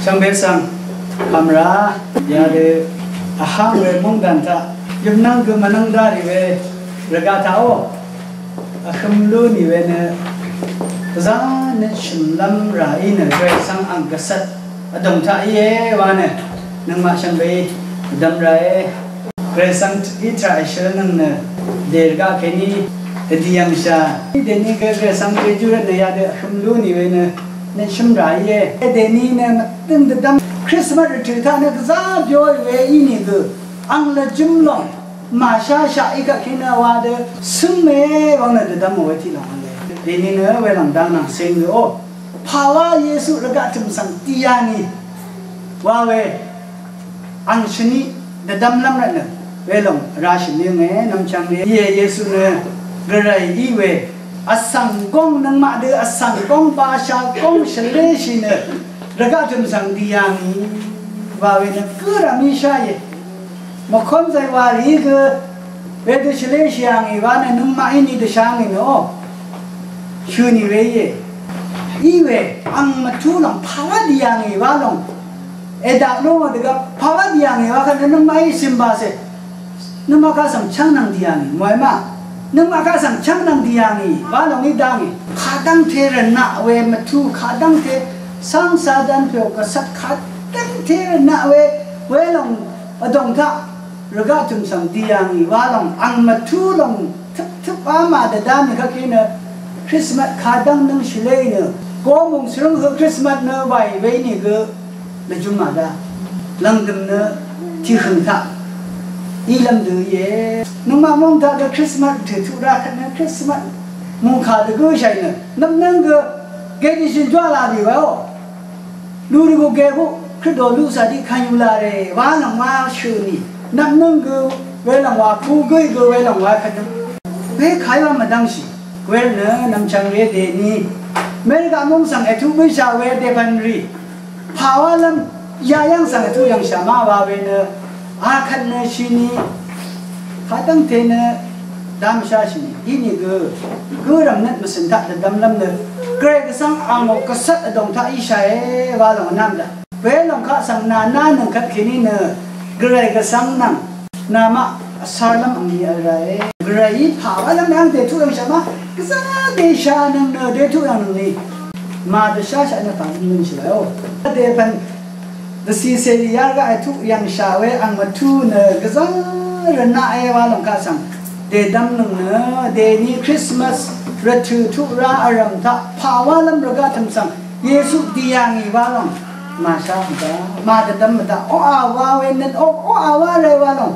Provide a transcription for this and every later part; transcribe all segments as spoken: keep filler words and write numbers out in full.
ช่างเบสังคำราอย่าเดอาหารเวมุงดันตะยุบนั่งก็มานั่งได้เวระกาเท้าอาคำลุ้นเวเนจานชิมลำไรเนเวสังอังกษัตริย์อดมท่าเยวานเนนังมาช่างเบดำไรเวสังอิทราเชนังเนเดรกาแค่นี้ดียังชาเดนี่ก็เวสังเจจูระเนียเดอาคำลุ้นเวเนในชิมไรเย่เดนี่เนี่ยมันตึงดำคริสต์มาสถือท่าเนี่ยก็จะเยอะเวอีนี่ก็อังเลจุมลงมาชาชาอีกขี้นาวาเดซึ่งเมื่อวันนั้นดำเอาไว้ที่หลังเลยเดี๋ยวนี้เนอะเวลังดังนังเสียงโอ้ภาวะเยซูระกาจุมสังตียานีว่าเวอังชนีเดดำลำนั่นเนอะเวลังราชินีเงี้ยน้ำจังเนี่ยเยซูเนอะกระไรอีเวอสังกงนังมาเดอสังกงบาชากงเฉลยชินเนระกาจุมสังตียานีว่าเวนะก็รามิชายมาคนใจวารีก็เวทเฉลยเชียงอีวานนึงมาอินี่เดช่างอีโน่ชื่อนี่เวย์อีเวอังมาชูหลังภาวะดีอย่างอีวานลงเอดาโน่เด็กภาวะดีอย่างอีวานกันนึงมาอิสิมบาเซนึงมาข้าสังช่างนังดีอย่างอีมวยมานึงมาข้าสังช่างนังดีอย่างอีวานลงอีดังอีขาดังเทเรน่าเวมาชูขาดังเทสังสาดันเพียวกษัตริย์ขาดังเทเรน่าเวเวลงอดงท่าระกาจุมสังตียางอีว่าลงอังมาทูลงทุกทุกอามาเดดามีข้ากินเนคริสต์มาสขาดังนึงชิเลย์เนก็มุงสรงคริสต์มาสเนไว้ไว้นี่ก็เลจุมาดาลังดึงเนที่ขึงท่าอีลังดูเย่นุ่มมามองท่าเดคริสต์มาสถือธุระกันเนคริสต์มาสมุงขาดก็ใช่เนน้ำนั่งก็เกดิชินจ้าลาดีวะโอ้ลูริโกเกโกคริสโตลูสาดีขันยูลาเรว่าหลังว่าชื่อนี่นับนึงก็เวลาว่าคู่กุยก็เวลาว่าขันเวขายว่ามาดังสิเวลเนนำจังเวเดนี่เมื่อกามงสังเอทุวิชาเวเดบันรีภาวะลำยายังสังเอทุยังสามาว่าเวเนอาขันเนชินีขาตั้งเทเนดามชาชินีอีนี่ก็ก็รำนัดมาสินทัดดำลำเนเกรกสังอามกษัตริย์ดงท่าอิชัยว่าหลังน้ำละเวลาข้าสังนานาหนึ่งขัดขีนี่เนกระไรก็สังนังนามาสารลำอันนี้อะไรกระไรภาวะลำยังเดทุยังใช่ไหมก็สังเดชานังเนเดทุยังนี่มาเดชาใช่ไหมตามนี้ใช่ไหมโอ้เดพันเดซีเซียร์ก็ไอทุยังชาเวอังมาทูเนก็สังเรน่าเอวาลงข้าสังเดดำนังเนเดนี่คริสต์มาสรัตถุทุราอารมณ์ท่าภาวะลำระกาทำสังเยซูดียังอีวาลงมาชาบะมาเดดำมาตาโออาวาเวนันโอโออาวาเลวาลง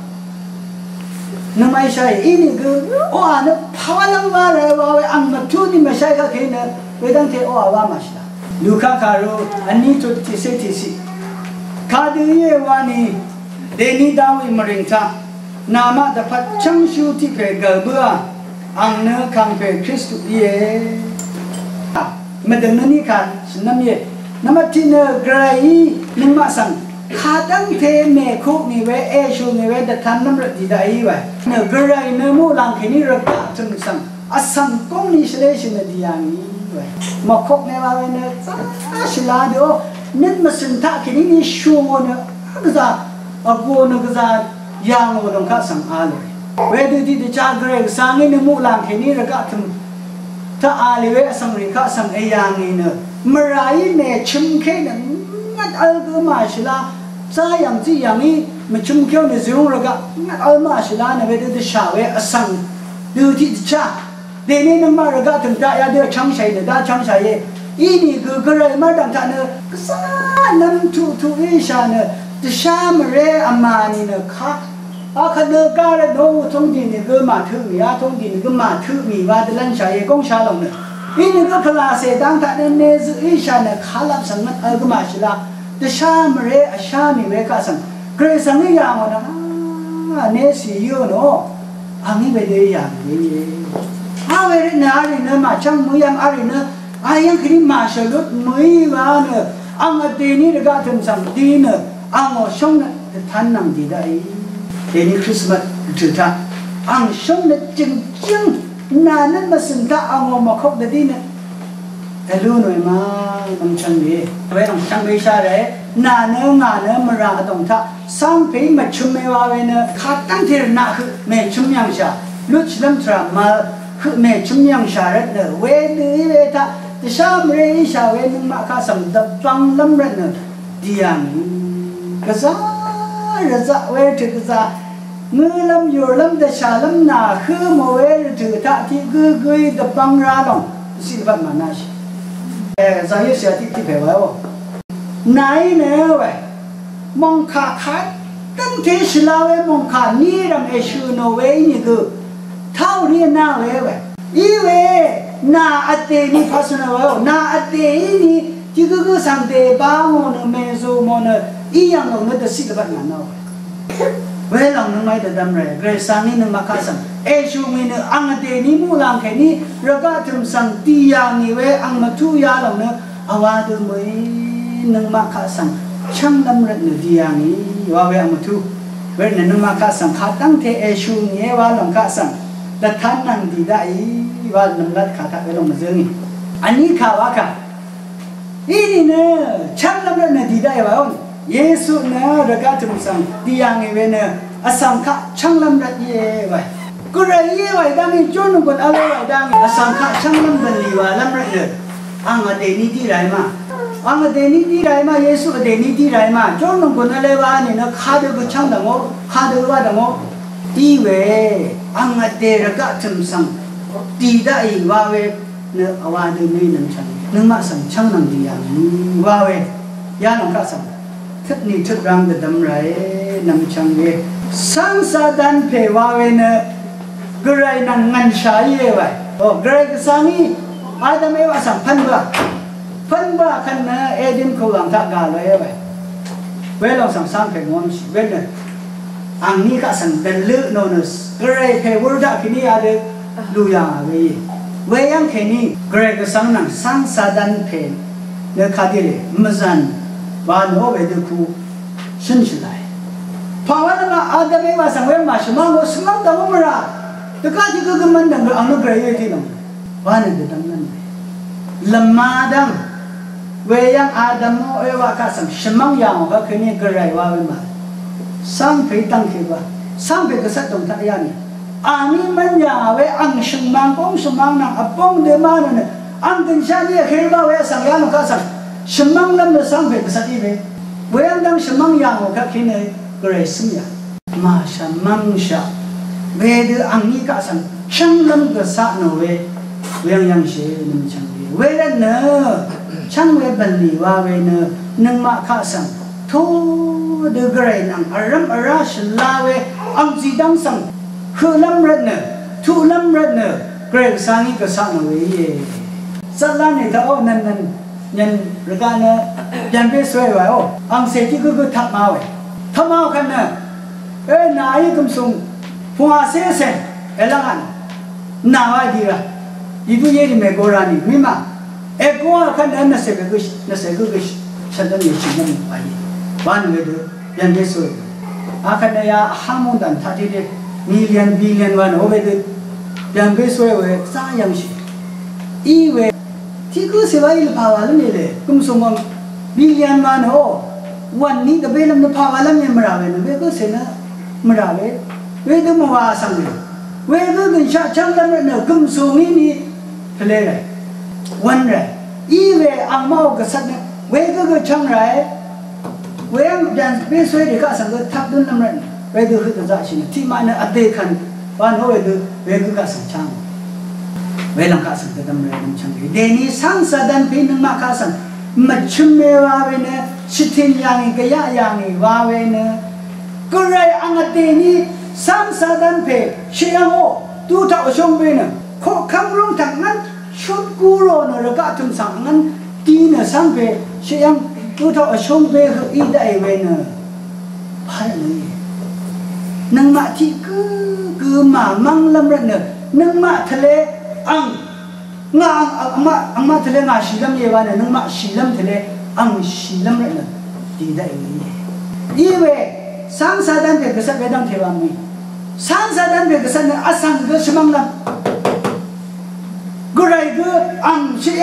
นั่นไม่ใช่อีนี่คือโออานะภาวะลำวาเลวาเวอังมาทูนี่ไม่ใช่ก็คือเนี่ยเวดังเทโออาวามาชนะลูกค้ารู้อันนี้จุดที่เศษที่สิข้าดูเยวานี่เดนี่ดาวิมริงท่านามาดับพัดช่างชูที่เพเกเบืออังเนื้อคังเพคริสตุเย่มาดังนั้นนี่กันสนามเย่น้ำมันที่เนื้อกระไรนึงมาสั่งขาตั้งเทเมคุนี่เวเอชูนี่เวดัดทันน้ำรดีได้ไว้เนื้อกระไรเนื้อมูลังแค่นี้รักจนสั่งอสังกงนี่เฉลยชินดีอย่างนี้ไว้มาคุกเนี่ยว่าเนื้อจ้าชิลาเดียวนึกมาสินท่าแค่นี้นี่ชูงเนื้อก็จะอากูเนื้อก็จะยางโมดงข้าสั่งอาเลยเวดูที่เดชากระไรสั่งนี่เนื้อมูลังแค่นี้รักจนถ้าอาลีเวสังริข้าสั่งเอียงนี่เนื้อเมื่อไรเมื่อชุมเข้นั้นงัดเอาก็มาชิลาใจอย่างที่อย่างนี้มันชุมเข้ในสิ่งระกะงัดเอามาชิลาเนี่ยเวทีชาเวอสังดูที่ชาเดี๋ยวนี้นั่งมาระกะถึงได้ยาเดียวช่างใช้เนี่ยได้ช่างใช้อีนี่คือกระไรมาดังท่านเนี่ยก็สาน้ำทุทุอิชาเนี่ยจะชามเรอามานี่เนี่ยค่ะอาคันเนการะโนทงดินเนี่ยก็มาถือมีอาทงดินก็มาถือมีว่าจะลั่นใช้กงชาลงเนี่ยอีนี่ก็พลาเสดังท่านเนซอิชาเนี่ยขาลับสังนัดเออก็มาชิลาจะชามเรอชามีเวกาสังเกรสังนี่อย่างวะนะเนสิโยโนอันนี้ไปได้อย่างนี้อาเวรนารีเนมาช่างมือยังอารีเนอายังคิดมาชลุดมือว่าเนอังตีนี่ระกาทำสังดีเนอังอช่องนั้นท่านนั่งดีได้เดนี่คริสต์มาสจุดท่าอังช่องนั้นจริงจริงนานั้นมาสินท่าอังอมาคบได้ดีเนแต่รู้หน่อยมาน้ำชังดีเว้ยน้ำชังไม่ใช่เลยหน้าเนื้องานเนื้อมาราตรงท่าสังเพมาชุมไม่ว่าเว้ยเนื้อขาตั้งที่หน้าคือเมชุมยังชาลุชลำทรามาคือเมชุมยังชาเรเนื้อเวดีเวท่าแต่ชามเรื่องชาเวนึงมาข้าสัมดับฟังลำเรเนื้อดีอย่างก็ซากระซาเวถึกซาเมื่อลำอยู่ลำแต่ชาลำหน้าคือโมเวถือท่าที่คือกุยดับฟังราลงสิบัดมานาชิเออใจเสียที่ที่เผยไว้ว่าไหนเนี่ยเว้ยมองขาขาตั้งที่สลาเว้ยมองขานี่รำเอชูโนเว้ยนี่คือเท่าเรียนหน้าเว้ยเว้ยอีเว้ยหน้าอัตเตนี่พัฒนาเว้ยหน้าอัตเตนี่ที่คือคือสังเตบ้าโมนเมโซโมนอีอย่างเราเนี่ยจะสิบัดมานาเว้ยเราหนึ่งไม่ได้ดำเนินเกรซังนี่หนึ่งมาข้าสังเอชูมีเนี่ยอังเตนี่มูลังแค่นี้เราก็ทำสังตีอย่างนี้เว้ยอังมาทุยาเราเนี่ยอาวาดูมือหนึ่งมาข้าสังช่างดำเนินดีอย่างนี้ว่าเว้ยอังมาทุเว้ยหนึ่งมาข้าสังขาตั้งเทเอชูเนี่ยว่าหลังข้าสังแต่ท่านนั่งดีได้ว่าหนึ่งรัดขาทักเว้ยลงมาเจอนี่อันนี้ข่าวว่าค่ะอีนี่เนี่ยช่างดำเนินดีได้ว่าเยซูเนี่ยเราก็ทำสังดีอย่างนี้เว้ยเนี่ยอาสังขะช่างลำดับเย่ไว้กูเรียกไว้ดังนี้จนคนอะไรไว้ดังอาสังขะช่างลำดับลีว่าลำดับเนี่ยอังอเดนิที่ไรมาอังอเดนิที่ไรมาเยซูอเดนิที่ไรมาจนคนอะไรวะเนี่ยนะข้าดูก็ช่างดังโง่ข้าดูว่าดังโง่ดีเว้อังอเดเราก็ทำสังดีได้ว่าเว้เนี่ยเอาว่าดูไม่นั่งช่างนึกมาสังช่างนั่งดีอย่างว่าเว้ยาหลงข้าสังทัดนี้ทัดรังจะดำไรนำชังเวสังสาดันเพวาเวเนกระไรนังงันชายเยไว้โอ้กระไรก็สามีอาดามเอวาสัมพันธ์บ่พันบ่ขันนะเอดินเขาหลังทักกาเลยไว้เวลาสังสารเพงอนเวลเนี่ยอันนี้ก็สังเดลลึกโนนสกระไรเพวรุดาคินีอาเดลูยาเวเวยังแค่นี้กระไรก็สังนังสังสาดันเพเนื้อขาดีเลยมจันว่าโนเวดคูชินชิไลพอวันนั้นอาดามเอวาสังเวมาชมังสมังตะมุมระแต่ก็ที่ก็มันดังอันนู้นกระไรที่นั่งว่านี่เด็ดดังนั้นลำมาดังเวียงอาดามเอวาก็สังชมังยาวก็คือนี่กระไรว่าเวมาสังเพตั้งคือว่าสังเพก็สัตว์ตรงท่ายานี่อันนี้มันยาวเวอังชมังปงชมังนังอปงเดมาเนี่ยอังกันชาเนี่ยคือว่าเวสังยานก็สังชมังลำเนี่ยสังเพก็สัตว์อีเวเวียงดังชมังยาวก็คือนี่กระไรสมัยมาชมังชาเวดอังนี้ก็สังช่างลำก็สัตว์โนเวเวียงยังเชนึงช่างเวเวรเนอช่างเวบันลีว่าเวเนอนึงมาข้าสังทูเดกรนังอารมอราชลาเวอังจีดังสังคือลำรัดเนอทูลำรัดเนอเกรกสังนี้ก็สังโนเวเยสัตว์ล้านในท้าวนั้นนั้นยันรักเนอยันเปสวยไว้โออังเสที่ก็คือทับมาไว้ทับมาขันเนอเอ้นายกุมซุงฟัวเสเสเอลังอันนาวดีละอีดูเย่ดิเมโกรานีมิมาเอโกอาขันอันนัสเซกุชนัสเซกุชฉันต้องยิ่งชิมมันไปบ้านเวดูยันเบสวยอาขันเนี่ยห้ามุนดันทัดที่เด็กมิลลิอนบิลลิอนวันโอเวดูยันเบสวยเวสายังชิอีเวที่กูเสียไว้ลภาวะแล้วนี่เลยกุมซุงมันบิลลิอนวันโอวันนี้กับเบลล์มันภาวะแล้วเนี่ยมาราเวนะเวก็เสียนะมาราเวเวดูมาว่าสังเวเวดูกันชาช่างดำเนินกุมซุงนี่นี่ทะเลเลยวันเลยอีเวอังเมากษัตริย์เนี่ยเวก็ก็ช่างไรเวงยันเบสวยดีก็สังเกตทับดุนน้ำมันเวดูคือตัวจ่าชินที่มันเนี่ยอดีตขันวันโน้เวดูเวก็ก็สังช่างเวลังก็สังเกตดำเนินน้ำช่างเดนี่สังสะดันพีนึงมาก็สังมัดชุมเมวาเวเนี่ยชิทินยังอีกยะยังอีวาเวเนี่ยก็ไรอังเดนี่สังสะดันเพเชียงโอดูท่าชงเวเนี่ยขอคำร้องทางนั้นชุดกูโรนเราก็ถึงสั่งนั้นตีเนี่ยสังเพเชียงดูท่าชงเวคืออีได้เวเนี่ยพันเลยนังมาที่คือคือมามังลำรันเนี่ยนังมาทะเลอังงาอังมาอังมาทะเลงาชีลำเยวาเนี่ยนังมาชีลำทะเลอังชีลำรันเนี่ยตีได้เวอีเวสังสะดันเพกษัตริย์เวดังเทวามีสังสะดันเพกษัตริย์เนี่ยอสังก็ชมังลำกูไรก็อังเชียง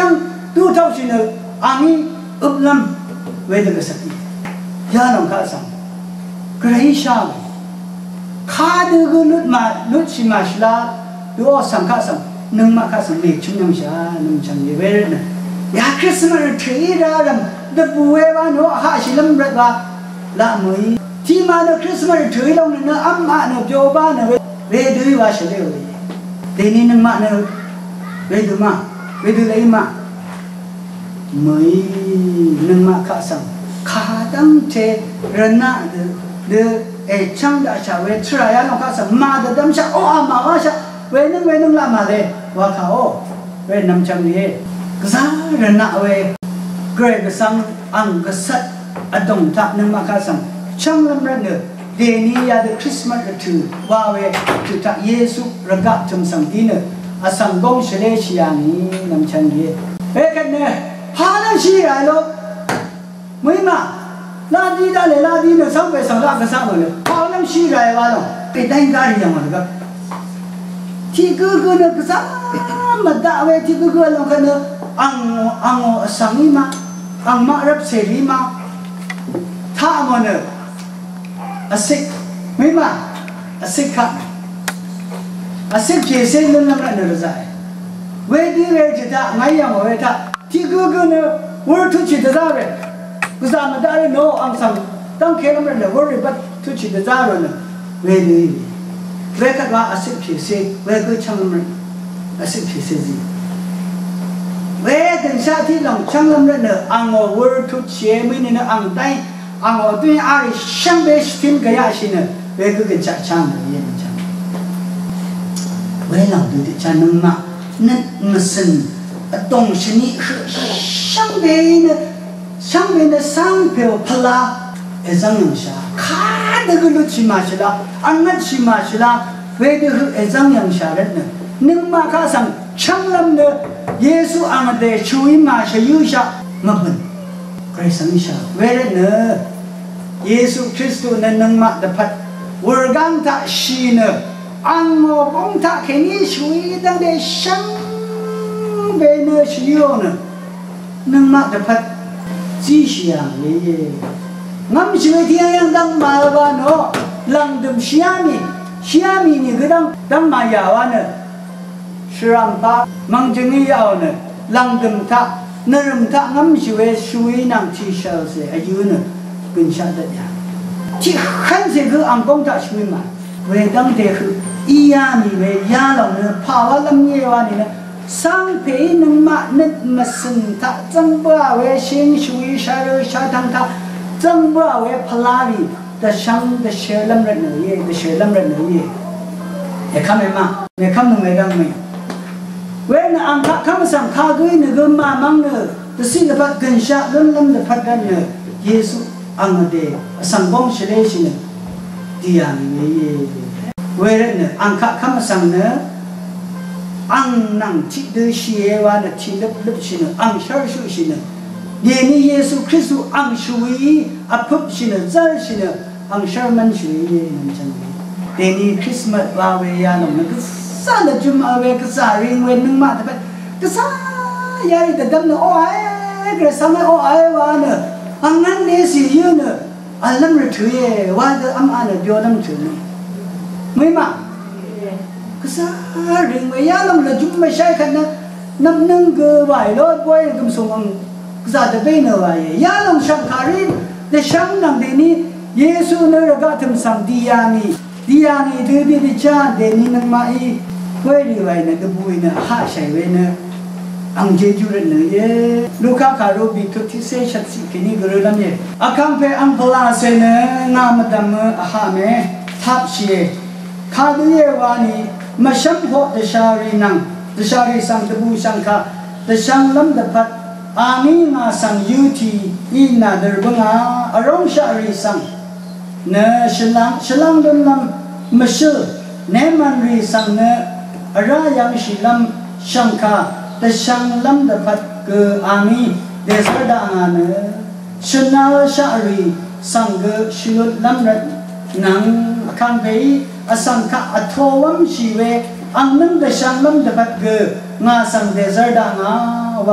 ดูเท่าชินอันนี้อุบลำเวดกษัตริย์ยาลงข้าสังกระไรชาข้าดูกุลุดมาลุดชิมาชลาดูอสังข้าสังนึ่งมาข้าสังเด็กชุมยังชานึ่งชังเยเวรนะยาคริสต์มาสถือราดำดับบัววานโอหาชิลำรัดว่าละมุยที่มาเนคริสต์มาสถือลงเนอัมมาเนโจบ้านเนเวดูว่าเฉลียวเลยเดนี่นึ่งมาเนเวดูมาเวดูเลยมามุยนึ่งมาข้าสังข้าตั้งเทรนาเดเดเอช่างดาชาเวทรายาลงข้าสังมาเดดำชาโออามาว่าชาเวนึงเวนึงละมาเลยว่าเขาเวนำชังเย่กษาเรนาเวเกรกสังอังกษัตริย์อดงทักนึ่งมาข้าสังช่างลำเรนเดเดนียาเดคริสต์มาสถือว่าเวถือทักเยซูระกัดจงสังดีเนอสังกงเฉลยชียานีนำชังเย่เฮ้กันเนพาลังชีไรโลไม่มาลาดีได้เลยลาดีเนสังเวสังรักกษัตริย์เลยพาลังชีไรวะล่ะไปได้การยังไงครับที่กูกูเนกษัตริย์มาด่าเวที่กูกูลงกันเนอังอังสังมาอังมารับเสรีมาถ้ามันเนอสิกไม่มาอสิกขัดอสิกเจเซนนั่นนั่นนั่นรู้จักเวทีเวทีท่าไงยังเวท่าที่กูกูเนวอร์ทุชิตจ้าเวกูสามารถได้โนอังสังตั้งเคลมนั่นเนวอร์บัตทุชิตจ้าเวนะเวทีเวกัดว่าอสิกเจเซเวกูช่างมันอสิกเจเซจีเวถึงชาติหลังช่างนั่นเนอังวอร์ทุชิไม่เนอังได้อังว่าตัวอาริช่างเบสตินกายชินเวกุกันจักช่างเลยยังจังเวลาดูที่ช่างนึงมานั่นมันสินตรงชนิดช่างเบนช่างเบนสังเปียวพลาเอจังยังชาขาดกุลุชิมาชลาอันนั้นชิมาชลาเวดูเอจังยังชาเรนนึงมาข้าสังช่างลำเนเยซูอังเดช่วยมาชยุชามาบุญใครสังชาเวรเนเยซูคริสต์นั้นนังมาดพัดวรกังทัชีเนอังโมบงทักแค่นี้ช่วยดังเดชังเบเนชิโยนนังมาดพัดจีเชียงเย่งั้นช่วยที่ยังดังมาวันโอลังดุมเชียมีเชียมีนี่ก็ดังดังมายาวันชรัมปามังจึงยาวเนลังดุมทักนรมทักงั้นช่วยช่วยนางที่เชลเซอายุเนกุญชาเดียที่ขันเสกคืออังกงทัช่วยมาเวดังเด็กอียามีเวยาลงเนภาวะลำเยวานี่เนสังเพนึงมาเนตมาสินทัจังบัวเวชิงช่วยชาเรชาทังทัจังบัวเวพลารีแต่ช่างแต่เชลมระเนยแต่เชลมระเนยเอกคำเอ็มาเอกคำนึงไม่ดังไม่เวนอังคคำสั่งข้าด้วยนึกมามังเนแต่สิ่งที่พัดกุญชาล้นล้นแต่พัดกันเนเยซูอังเดสังกงเฉลยชินดีอันนี้เวรเนอังคคำสั่งเนอังนังที่ดูเชียวานที่ลับลับชินอังชาชูชินเดี๋ยวนี้เยซูคริสต์อังช่วยอภิบชินใจชินอังชามันช่วยนั่นจังเดี๋ยวนี้คริสต์มาสว่าเวียนมันก็สั่งจุ่มเอาเวกษาเรียงเวนึงมาแต่ก็สั่งยาริแต่ดำเนโอ้ยกระสังโอ้ยวานเนอังนั้นเนี่ยสิยืนเนี่ยอัลลัมรถือเย่ว่าจะอัมอันเดียวนั่งถือเนี่ยไม่มาก็ซาเรื่องไม่ยากลำละจุ่มไม่ใช่ขนาดน้ำนึ่งก็ไหวรถป่วยก็ส่งอังก็ซาจะเป็นอะไรยาลงช่างขารินแต่ช่างนั่งเดนี่เยซูเนี่ยระกัดทำสังดียานีดียานีถือดีดิจ้าเดนี่นั่งมาอีเว้ยดีไว้เนี่ยก็บุยเนี่ยหาใช้เว้ยเนี่ยอังเจจูเรนเนี่ยลูกค้าคารูบิทุที่เซชัดสิกินีกระดัมเนี่ยอาคัมเพอังพลาเซเนงามดำอาหาเมทับเชียข้าดูเยวานีมาชัมโหดชารีนังชารีสังตบูสังคาแต่ช่างลำดับพัดอามีมาสังยูทีอินาเดอร์บังอาอารมณ์ชารีสังเนชลังชลังดุนลำมาชื่อเนมันรีสังเนรายังชิลัมชังคาแต่ช่างลำดับพัดคืออามีเดสระดางานชนาชารีสังเกชิลุลำรัดนังคันไปอสังคาอัทวมชีเวอันนั้นแต่ช่างลำดับพัดคืองาสังเดสระดางาว่า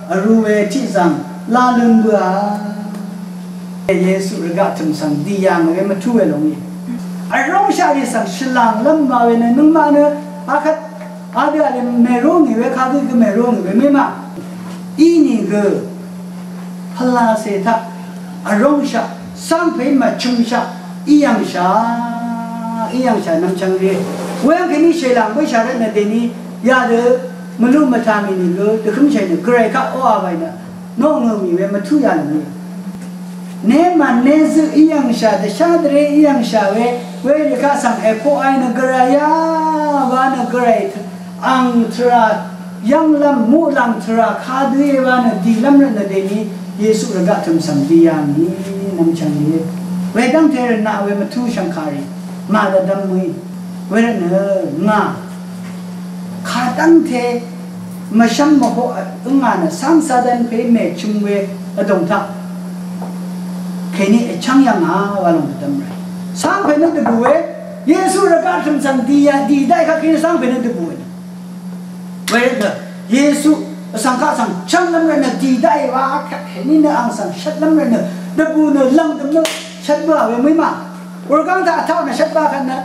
รูเวที่สั่งลาลุนบัวเยซูระกาถึงสั่งดีอย่างเวมาช่วยลงนี่อารมณ์ชาดิสั่งฉลางลำมาเวนึนุ่งมาเนออาคัดอาเดียอะไรไม่รู้นี่เวข้าดูก็ไม่รู้นี่เวไม่มาอีนี่ก็พลาเสถะอารมณ์ชาสังเพยมาชุมชาอียังชาอียังชาน้ำชังเรียเวงแค่นี้เชลังไม่ชาเรนเดนี่ยาเดมนุษย์มาทำนี่ก็จะขึ้นเชนเกรย์ข้าอ้อไปนะน้องเงมีเวมาทุยานนี่เนมันเนซึอียังชาเดชาเดรีอียังชาเวเวริกาสังเอโพไอนกระยาวานกระยอังทรายังลำมูลำทราขาด้วยวานดีลำเรนเดนี่เยซูระกาถึงสัมดียานี่น้ำชังนี้เวดังเทรนาเวมาทุชังคารีมาดดัมมุยเวรเนองาขาดังเทมาชัมโมโหอุงานสังสาดันเพเมชุมเวอดงทักแค่นี้ช่างยังหาวาลงดัมไรสังเพนันตบุเวเยซูระกาถึงสัมดียาดีได้ค่ะแค่สังเพนันตบุเวเวรเนเยซูสังฆสังช่างลำเรนดีได้ว่าแค่นี้เนอังสังชัดลำเรนดับบุเนลังดัมเนชัดบ้าเวไม่มาวันกันถ้าเท่านั้นชัดบ้ากันนะ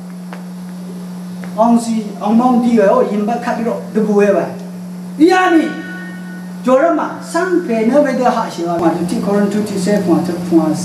องซีองมองดีเลยโอ้ยิมบักขัดโรดับบุเวไปยานี่จอร์มาสังเพเนเวเดหาชิวามาจุดที่โครันทุติเซฟมาจุดฟังเซ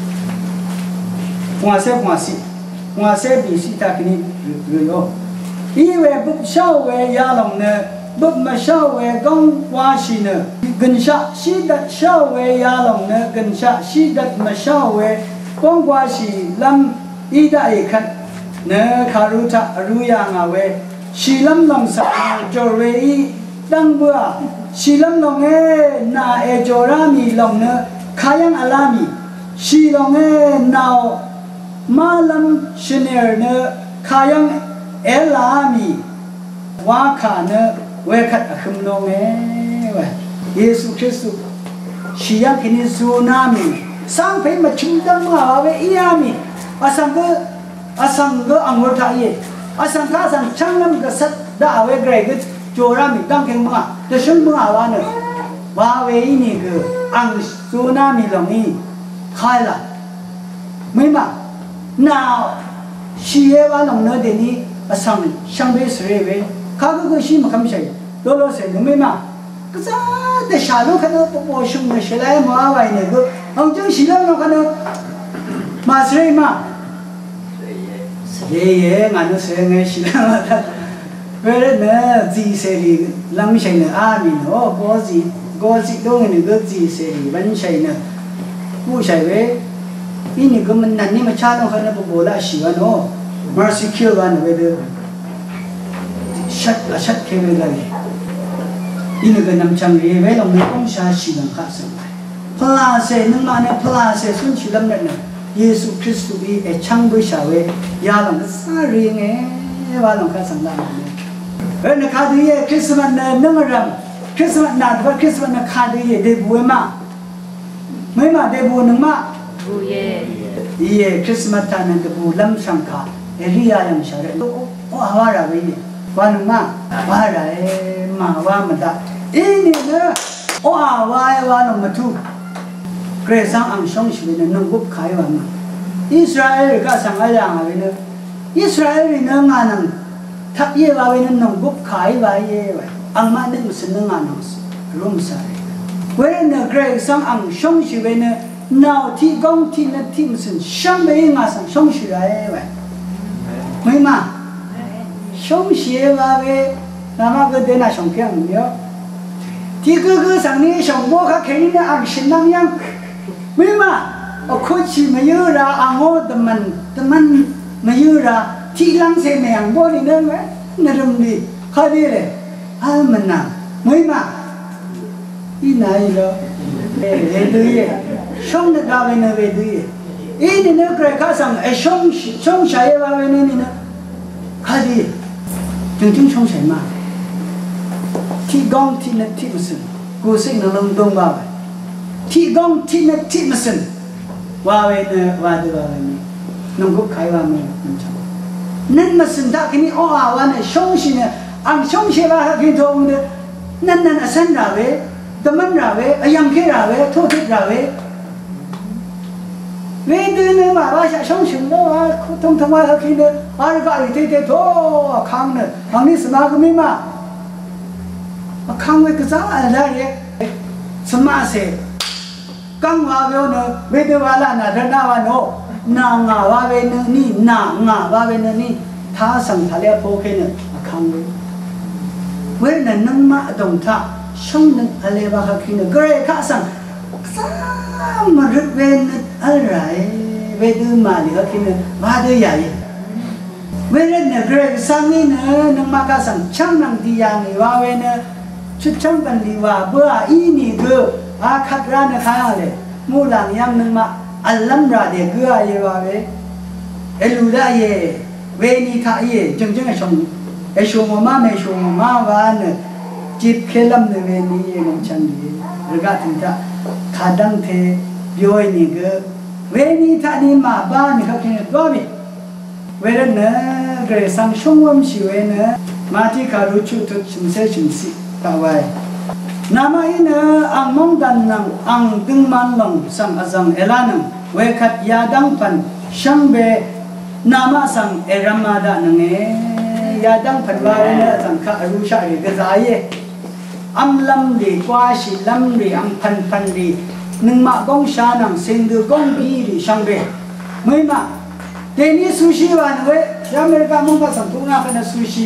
ฟังเซฟังซีฟังเซบีสิตาคินีเรโยอีเวบุกชาวเวยาลงเนบุกมาชาวเวกงวาชิเนกันชาชีดัดชาวเวยาลงเนกันชาชีดัดมาชาวเวกงวาชิลำอีได้ขัดเนคารุทะรู้ยังเอาเวชีลำลงสักจอเวอีดังบัวชีลำลงเอนาเอจอรามีลงเนขายังอลามีชีลงเอนาวมาลำชเนอร์เนขายังเอลามีว่าขาเนเวขัดอคุมลงเอวะเยซูคริสต์ชียังคินิซูนามีสังเพยมาชุมดังมาเวอียามีอาสังเกอาสังเกอังวรทายอาสังฆาสังช่างลำกษัตริย์ดาเวเกรกโจรามีดังเข่งมาแต่ฉันมึงอาวานะว่าเวอีนี่คืออังซูนามีลงนี้ใครล่ะไม่มานาชีเอวาลงเนเดนี่อาสังช่างเบสเรเวข้าก็คือชีมาคำใช้โดโลเซนไม่มาก็จะแต่ชาลูกขนาดปอชุมเนี่ยเชลัยมาไว้เนี่ยก็เอาจังชีแล้วน้องขนาดมาเสยมาเย่เย่งานนู้เสยไงชีแล้วมาท่าเวลาเนี่ยจีเสรีลำใช่เนี่ยอามีเนาะก็จีก็จีตรงนี้ก็จีเสรีบันใช่เนี่ยผู้ใช่เว้ยอีนี่ก็มันนั่นนี่มาชาติน้องขนาดปอละชีวะเนาะมาสิคิวกันเว้ยเด้อชัดละชัดแค่เวลาเนี่ยอีนี่ก็นำจังเรียเวลาไม่ต้องชาชีลังข้าศึกพลาเสนึกมาเนี่ยพลาเสสุนชีลังเนี่ยเยซูคริสต์บีเอช่างบุษาเวยาลังสารีเงว่าลังข้าสังดานเนี่ยเออเนี่ยข้าดูเย่คริสต์มาเนี่ยนึกอะไรคริสต์มานาดว่าคริสต์มาเนี่ยข้าดูเย่เดบัวมาไม่มาเดบัวนึงมาบัวเย่เย่คริสต์มาท่านเนี่ยเดบัวลำสังขาเอริยายังชาเรโอ้โอ้ฮาวาราเวยว่านึงมาว่าอะไรมาว่ามันได้อีนี่เนี่ยโอ้อาว่าว่านึงมาทุกเกรซังอังชงชีวิตเนี่ยนุ่งบุบขายว่ามันอิสราเอลก็สังอะไรอย่างไรเนี่ยอิสราเอลเนี่ยงานนั้นทักเย่ว่าเวเนี่ยนุ่งบุบขายว่าเย่ว่าอังมาเนี่ยมันสนุกงานนั้นรุ่มสายเวเนี่ยเกรซังอังชงชีวิตเนี่ยนาวที่กองที่นั่นที่มันสิช่างไปงานสังชงชีวิตว่าไม่มาชงชีวิตว่าเวน้ำมันก็เดินหน้าชงเพียงเดียวที่คือคือสังนี้ชงโบค่ะแค่นี้เนี่ยอังชินนั่งยังไม่มาเอาคุยชีมาเยอะละอ่างโง่แต่มันแต่มันมาเยอะละที่ลังเสมยังบ่นี่นั่นไหมนั่นรำดีข้าดีเลยอ่ามันน่ะไม่มาอีไหนล่ะเอเวดุยช่องนักดาวน์เวดุยอีนี่เนี่ยใครข้าสั่งไอช่องช่องใช้ว่าเวนี่นะข้าดีจริงๆช่องใช้มาที่กองที่นักที่มันสิกูสิ่งนั้นลงตรงบ่าวที่กองที่นักที่มันสิว่าเวเนี่ยว่าดูว่าเวนี่น้องกุ๊กใครว่ามันมันชอบนั่นมันสิถ้าแค่นี้อ้อว่าเนี่ยช่องชีเนี่ยอันช่องชีว่าแค่ทงเนี่ยนั่นนั่นอาศัยเราเวแต่มันราเวยังแค่ราเวโทษที่ราเวเวทีนึงมาว่าจะช่องชิมแล้วว่าทำทำว่าเขาคิดเนี่ยอะไรก็อะไรที่เด็ดโอ้ข้างเนี่ยข้างนี้สมาก็ไม่มาข้างเวก็จะอะไรเนี่ยสมาเสกังว่าเวเนเวทีว่าละนะเดินหน้าว่าโนนางาว่าเวนึนี่นางาว่าเวนึนี่ท่าสังทะเลโพเกเนี่ยข้างเวเวนั่นนั่งมาตรงท่าช่องนึงอะไรบ้างเขาคิดเนี่ยก็เลยข้าสั่งมารึกเวนอะไรเวดูมาดิเขาคิดเนี่ยมาดูใหญ่เวรเนี่ยเกรกสังนี่เนี่ยนึกมาก็สั่งช่างนังดีอย่างนี้ว่าเวเนี่ยชุดช่างกันดีว่าเบื่ออีนี่ก็อาคัดร้านข้าวเลยมูหลังยังนึกมาอัลลัมราเด็กก็อายุว่าเวเอลูได้เยเวนี่ท่าเยจังจังไอชงไอชงมาไม่ชงมาว่าเนี่ยจิตเคลัมเนี่ยเวนี่เองฉันดีหรือก็ถึงจะขาดังเทย้อยนี่ก็เวนี่ท่านี่มาบ้านนี่เขาคิดว่าบิเวรเนเกรสังชงวมชิเวเนมาที่คารุชุทุชิมเสชิมสิตาไว้นามาอินอังมงดันนังอังดึงมันลงสังอจังเอลานังเวขัดยาดังปันช่างเบนามาสังเอรามาดานังเอยาดังปันว่าเวเนสังข้ารุชาเอกใจเยอัมลัมดีกว่าชิลัมดีอัมพันพันดีนึงมากงชานังเซนดูกงบีดีช่างเบไม่มาเดนี่ซูชิวันเว้ยอเมริกามุ่งก็สังทุกนาเป็นซูชิ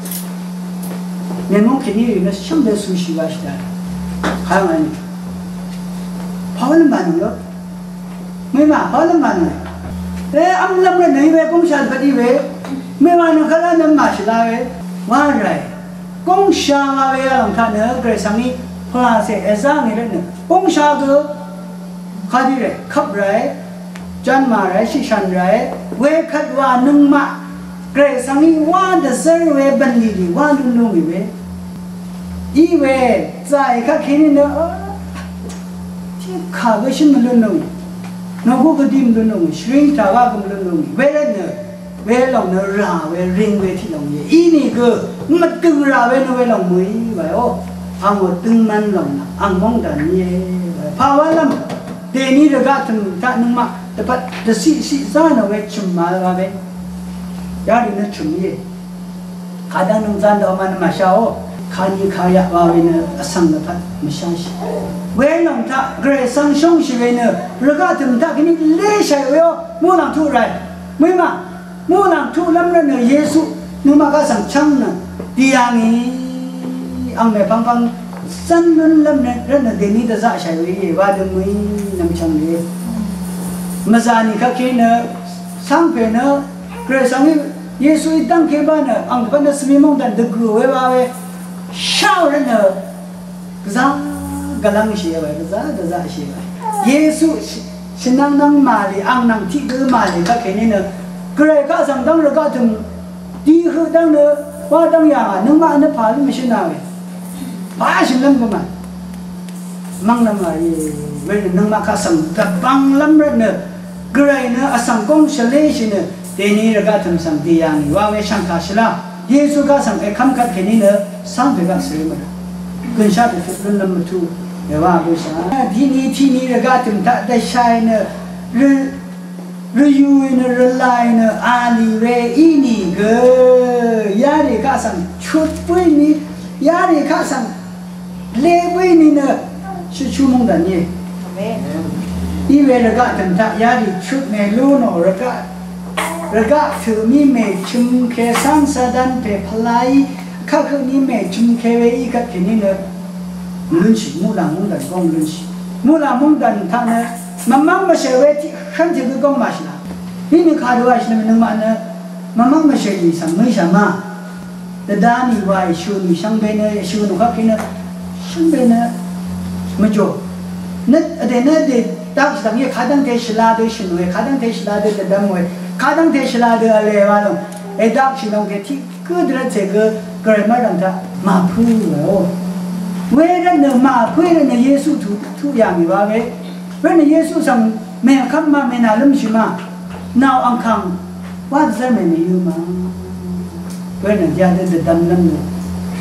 เนี่ยมุ่งคิดนี่อยู่นะช่างเบซูชิว่าสิได้ข้างนั้นพอแล้วมันเนาะไม่มาพอแล้วมันเอ๊ะอัมลัมเนี่ยไหนเว้ยกงชาปฏิเว้ยไม่มาหนูขนาดนั้นมาสิลาเว้ยว่าอะไรกงชาเว้ยลองท่านเนอะเกรซังนี่พลาเสเอซ่านี่เลยเนี่ยกงชาก็ข้าดีเลยขับไรจันมาไรชิชันไรเวขัดว่านึงมาเกรซังนี่ว่าเดซเวบันดีว่าดุนดุงเวอีเวใจข้าคิดนี่เนอะที่ข้าก็ชิมดุนดุงน้องก็ดิมดุนดุงชริงทว่าก็ดุนดุงเวเนอะเวลองเนอะราเวริงเวที่ลองเยอีนี่ก็มันตึงราเวเนอะเวลองมือไว้โอ้อังว่าตึงมันลองนะอังมองแต่นี่ภาวะลำเดนี่ระกัดถึงท่านึงมาแต่ปัจจุบันสิ่งสารเวชุมมาว่าเวยาดีนะชุมยี่ข้าดังนุ่งจันดอมันมาเช้าข้านี่ข้ายาว่าเวเนอสังกัดไม่ใช่เวลองท่าเกรซังชงชีเวเนอระกัดถึงท่าคิดเลี้ยใช่เวอมูนังทุไรไม่มามูนังทุลำเนอเยซูนึกมาก็สั่งช่างนะที่อย่างนี้อังเมพังพังสันนุนลำเนอเรื่องเดนี่จะจ่ายใช่เวยว่าดึงมือน้ำช่างเลยมาจานี่เขาคิดเนอะสังเพเนอะเกรซังนี่เยซูตั้งเขบ้านเนอะอังพันธุ์สมิมงดันดึกรู้เว้ยว่าเว้ยชาวเรนเนอะกษัตริย์กำลังเชียร์ไว้กษัตริย์กษัตริย์เชียร์ไว้เยซูฉันนั่งนั่งมาเลยอังนั่งที่ดื้อมาเลยเขาคิดนี่เนอะเกรก็สั่งตั้งแล้วก็ถึงดีคือตั้งเนอะว่าตั้งอย่างอ่ะนึกว่าอันนั้นผ่านไม่ใช่นาเว้ยผ่านฉันนั่งก็มามั่งนั่งมาเว้ยนึกว่าเขาสั่งกับบังลำเรนเนอะเกรย์เนอะอาสังกงเฉลยชินเนอะเดนี่ระกัดถึงสังดีอย่างนี้ว่าเวชังคาชลาเยซูก็สังเอคัมกัดแค่นี้เนอะสังเวกัสเสริมนะกุญชาเป็นรุ่นลำทูเดี๋ยวว่ากุญชาที่นี่ที่นี่ระกัดถึงถ้าได้ใช้เนอะหรือหรือยูเนอะหรือไลเนอะอาลีเวอีนี่เกยาดีก็สังชุดปุ้ยนี่ยาดีก็สังเล่ปุ้ยนี่เนอะชุดชูมงดันนี่อีเวรกะถึงท่ายาดิชุดเมลูโนรกะรกะถือมีเมชุมเคสังสะดันเปพลายข้าคือนี่เมชุมเคเวอีกัดที่นี่เนอะลุนชิมูลามุงดันกงลุนชิมูลามุงดันท่าเนอะมันมั่งมาเชเวที่ขันที่กงมาชนะนี่มีขาดว่าชนะมันนึกมาเนอะมันมั่งมาเชยีสังไม่ใช่มาแต่ด้านนี้ว่าชูนี่ช่างเบเนอชูนุขับกินเนอะช่างเบเนอไม่จบนั่นเดนเนอเดดักสังเกตขาดังเทชลาเดชนวยขาดังเทชลาเดเดดมวยขาดังเทชลาเดอะไรวะน้องไอ้ดักชินองเกที่กูเดินเจอก็เกิดมาดังท่ามาพูดแล้วเวรเนอมาพูดเนอเยซูทุกทุกอย่างอยู่ว่าเว้ยเวรเนอเยซูสั่งแม่ขับมาแม่นาลุ่มชิมาน่าอังคังว่าจะไม่มีอยู่มาเวรเนอยาเดเดดำนั่นเลย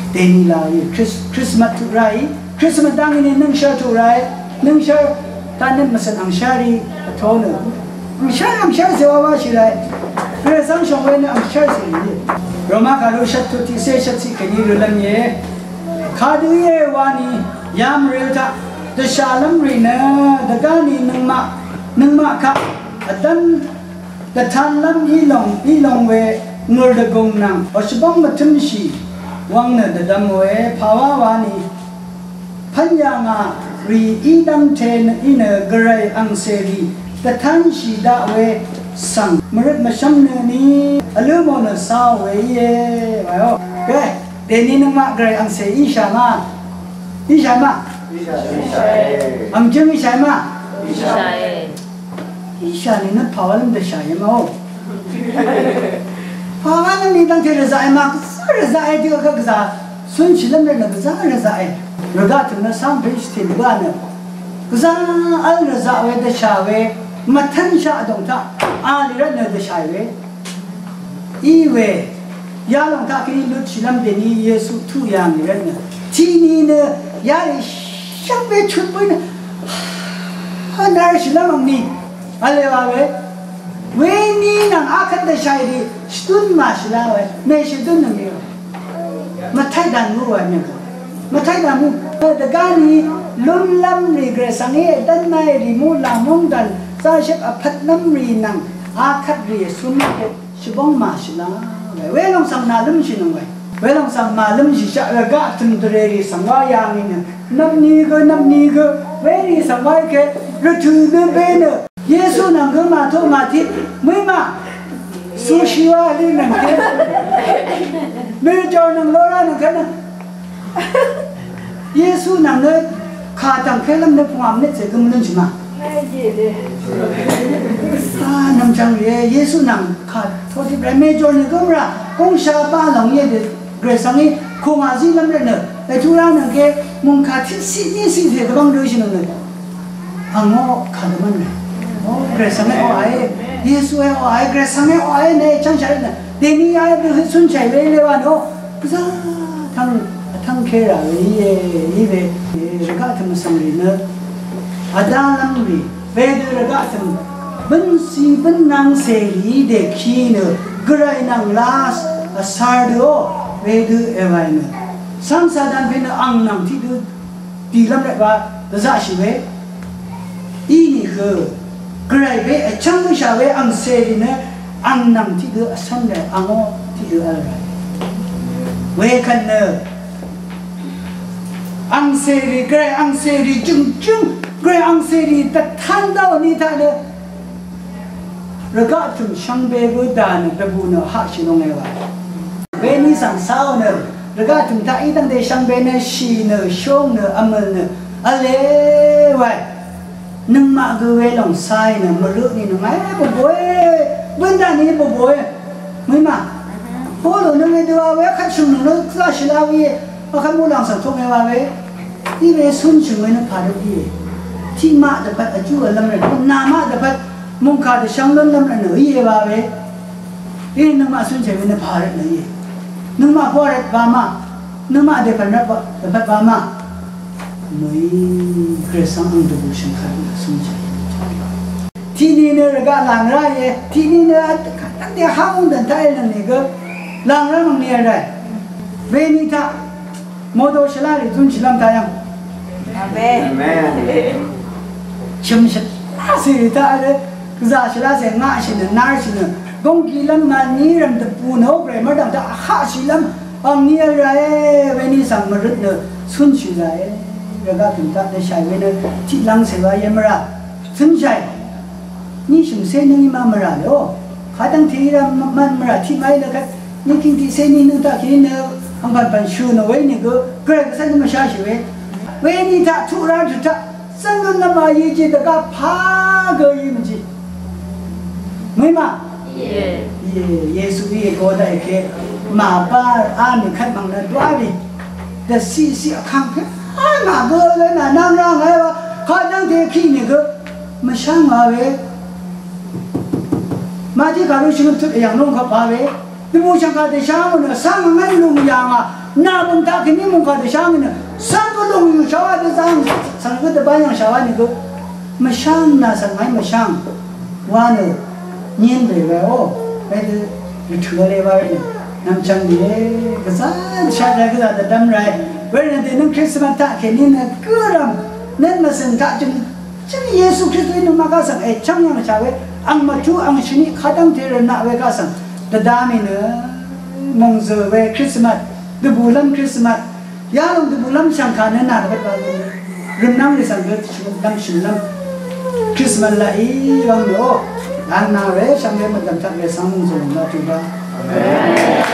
เดนิลาคริสคริสต์มาสทุไรคริสต์มาสดังนี้นึ่งเช้าทุไรนึ่งเช้าตอนนั้นมาสันอังชารีทอนอังชาอังชาเสวาว่าชิไรเรื่องสังชงเวนอังชาสิริโรมาคารุชัตตุติเซชัตสิกนีรุลันเยขาดูเยวานียามเรียกเดชาลัมรีนะดกานีนึงมานึงมาค่ะดันแต่ท่านลัมอีลงอีลงเวนูร์ดกงนังอชบังมาทุนชีวังเนดดำเวภาวะวานีพันยางารีอีดังเทนอินเกรย์อังเซรีแต่ท่านชีดาเวสังมรดมาชัมเนนีอลูมอนสาวเวเย่ไปโอเคเดนี่นึงมาเกรย์อังเซอีชามาอีชามาอังจึงอีชามาอีชาอีชานี่นัดภาวะลัมเดชายมาโอภาวะลัมนี่ตั้งแต่รزايมารزايที่ก็กษาสุนชิลัมเรนกษารزايรกาถึงนั้นสามปีสติลบ้านกษาอัลรزايเวเดชาเวมาทันชาดงท่าอาลีรันเดชายเวอีเวยาลงท่าคิดลุชิลัมเดนีเยซูทุยางลีรันเนที่นี่เนยาลิชับเวชุดไปเนฮันดาร์ชิลัมนี่อะไรวะเวเวนี่นังอาคันเดชายดีสตุนมาชิลาเวเมชิดุนนังเดียวมาไทยดันงูวะเนี่ยมาไทยดันงูแต่การนี้ลุ่มล้ำรีเกรสังเอดันในรีมูลามงดันซาเชฟอภัทน้ำรีนังอาคัดรีสุนเกชิบองมาชิลาเวลองสัมนาลุ่มชินงเวเวลองสัมมาลุ่มชิชะเวกะตุนเดรีสังวายางนี่เนี่ยน้ำนี้ก็น้ำนี้ก็เวรีสังวายแค่รถถือเดินไปเนเยซูนังก็มาทุมาที่ไม่มาสุชีวะนี่นังเกไม่จอนังโลรานังแค่นั้นเยซูนังเนี่ยขาจังแค่ลำเล็บความเนี่ยจะก็มันนั่นใช่ไหมอ่าน้ำจังเลยเยซูนังขาโทษที่แปลไม่จอนี่ก็มาคงชาบ้านหลังเย่เด็กเกรซังนี่คงอาซีลำเล็บเนี่ยแต่ทุรานังแค่มุงขาที่สิ่งนี้สิ่งเดียวก็บังดูชินังเลยอังโง่ขาดมันเลยเกรซังเนี่ยโอ้ยเยซูเนี่ยโอ้ยเกรซังเนี่ยโอ้ยเนี่ยช่างใช่เนี่ยเดี๋ยวนี้ไอ้เด็กสุนใจเลยเลยว่าเนาะก็จะทั้งทั้งแค่อะไรนี่เว้ยระกาศมันสังเกตเนอะอาดาลัมรีเวดระกาศมันบันสีบันนางเสรีเด็กขี้เนอะกระไรนางลาสสาร์ดโอเวดเอวัยเนอะสังสารดันเป็นอังนางที่ดูตีลำเล็กว่าจะจะชิเวอีนี่คือกระไรเวช่างไม่ใช่เวอังเสรีเนอะอังนางที่ดูสันเดอังโอที่ดูอะไรเวกันเนอะอังเสรีเกรอังเสรีจึงจึงเกรอังเสรีแต่ท่านดาวนี้ท่านเนระกาถึงช่างเบบุดานเบบุนหักชิลงเอวะเบนี่สังสาวเนระกาถึงท่าอีตั้งแต่ช่างเบเนชีเนชงเนอเมลเนอะไรวะนึงมาเกวลงไซเนมรุนี่นึงไอ้บุบวยบุญดานี่บุบวยไม่มาโอ้โหนึงไอ้ตัวเวขัดชุนนึงคลาชิลาวีว่าข้ามูลองสังทงเอวะเวที่เวสุนชุนเวนัพารุดีที่มาเดบัดอจูเอลัมเรนนามาเดบัดมุงคาเดช่างล้นลัมเรนเอเอวะเวอีนึงมาสุนเฉยเวนัพารุเลยนึงมาพอรัดบามานึงมาเดบัดนับเดบัดบามานุยเกรซังอังดูบุชังขันสุนเฉยที่นี่เนี่ยระกาหลังไรที่นี่เนี่ยตั้งแต่ห้าวดันไทยนั่นนี่ก็หลังไรมังเนี่ยอะไรเวนิท่าโมโดชลาลิจุนชิลัมทายังอาเมนชิมชิลาสิท่าเลยกุซาชลาเสงาชินนาร์ชินกงกิลัมมานีรัมตะปูนโอกเรมาดังตะข้าชิลัมอันนี้อะไรเวนิสังมรุดเนสุนชิลาเระกาถึงตาได้ใช้เวนิที่ลังเสวายมราสุนใจนี่ชิมเซนี่มามราโลข้าตั้งทีรัมมันมราที่ไม่เลยครับนี่กินที่เซนี่นึกตาคิดเนออันพันพันชูนเวนี่ก็เกรกสันมาชาชิเวเวนี่ท่าทุราจุท่าสันนุนมายีจิตกาพาเกยิมจิไม่มาเยเยซูวีก็ได้แค่มาบ้าอ่านขัดมังนัดว่าดิแต่ซีซีข้างแค่อ่านมาเกเลยนะนั่งร่างไงวะข้านั่งเทขี้นี่ก็มาช่างมาเวมาที่การรู้ชิมทุกอย่างนุ่งขับมาเวที่มูช่างการเดชามันสร้างมันลุงยางอ่ะ na bun ta kini mung ka de sang ne sang ko dong yu shawa de sang sang ko de ba yang shawa ni ko ma sang na sang mai ma sang wa ne nien de ve o be de ni thua le ba ni nam chang ni ka sa sha ra ka da dam rai ve ne de nung Christmas ta kini ne ku ram nen ma sang ta chung chung Yesu Christ ni ma ka sang e chang yang cha ve ang ma chu ang chini khadam the ra na ve ka sang da da mi ne mong giờ về Christmas từ bulan Christmas ya long từ bulan sang khan na na ba rim nam le sang ge dam shin nam Christmas la i long no an na ve sang ge ma dam chang ge sang mong zo na tu ba amen